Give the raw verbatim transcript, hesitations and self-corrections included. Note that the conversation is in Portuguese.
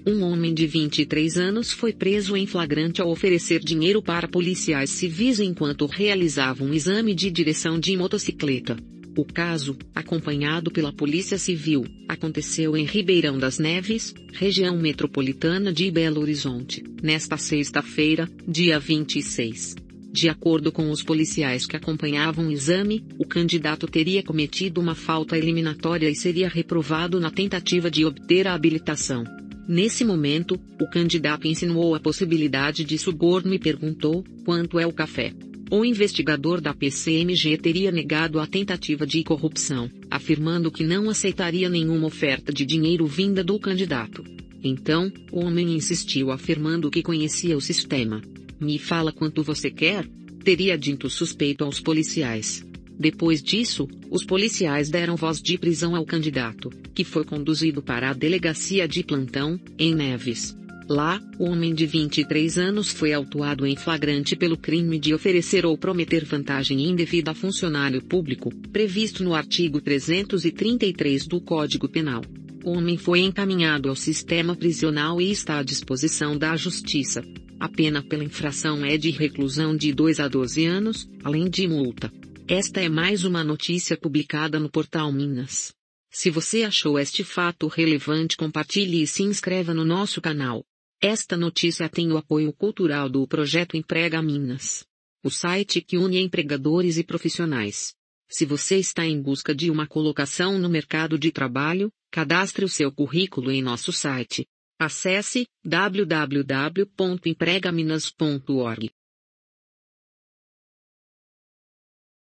Um homem de vinte e três anos foi preso em flagrante ao oferecer dinheiro para policiais civis enquanto realizava um exame de direção de motocicleta. O caso, acompanhado pela Polícia Civil, aconteceu em Ribeirão das Neves, região metropolitana de Belo Horizonte, nesta sexta-feira, dia vinte e seis. De acordo com os policiais que acompanhavam o exame, o candidato teria cometido uma falta eliminatória e seria reprovado na tentativa de obter a habilitação. Nesse momento, o candidato insinuou a possibilidade de suborno e perguntou: quanto é o café? O investigador da P C M G teria negado a tentativa de corrupção, afirmando que não aceitaria nenhuma oferta de dinheiro vinda do candidato. Então, o homem insistiu afirmando que conhecia o sistema. "Me fala quanto você quer?", teria dito o suspeito aos policiais. Depois disso, os policiais deram voz de prisão ao candidato, que foi conduzido para a delegacia de plantão, em Neves. Lá, o homem de vinte e três anos foi autuado em flagrante pelo crime de oferecer ou prometer vantagem indevida a funcionário público, previsto no artigo trezentos e trinta e três do Código Penal. O homem foi encaminhado ao sistema prisional e está à disposição da Justiça. A pena pela infração é de reclusão de dois a doze anos, além de multa. Esta é mais uma notícia publicada no portal Minas. Se você achou este fato relevante, compartilhe e se inscreva no nosso canal. Esta notícia tem o apoio cultural do projeto Emprega Minas, o site que une empregadores e profissionais. Se você está em busca de uma colocação no mercado de trabalho, cadastre o seu currículo em nosso site. Acesse w w w ponto emprega minas ponto org.